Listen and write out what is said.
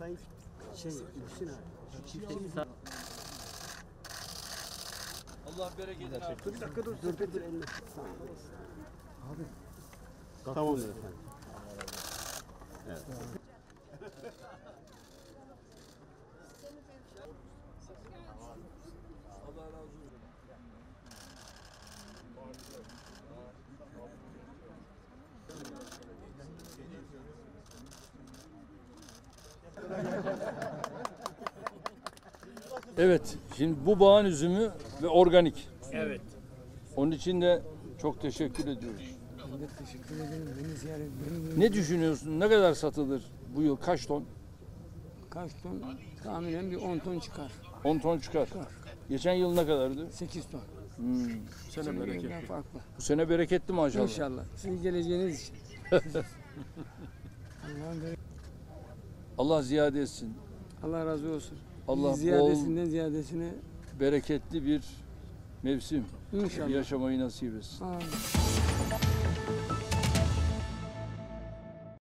Sayın Muhsin abi. Çiftçimiz. Allah bereket versin. Dur bir dakika dur. Dur elini. Abi. Tamam efendim. Evet. Allah razı olsun. Evet, şimdi bu bağın üzümü ve organik. Evet. Onun için de çok teşekkür ediyoruz. Ben de teşekkür ederim. Beni ziyaret ettiğiniz Ne düşünüyorsun? Ne kadar satılır bu yıl? Kaç ton? kaç ton? Tahminen bir 10 ton çıkar. 10 ton çıkar. Geçen yıl ne kadardı? 8 ton. Bu sene Şimdi bereketli. biraz farklı. Bu sene bereketli maşallah. İnşallah. Sizin geleceğiniz için. Allah'ın bereket- Allah ziyade etsin. Allah razı olsun. Allah Ziyadesinden ziyadesine Bereketli bir mevsim inşallah. yaşamayı nasip etsin. Amin.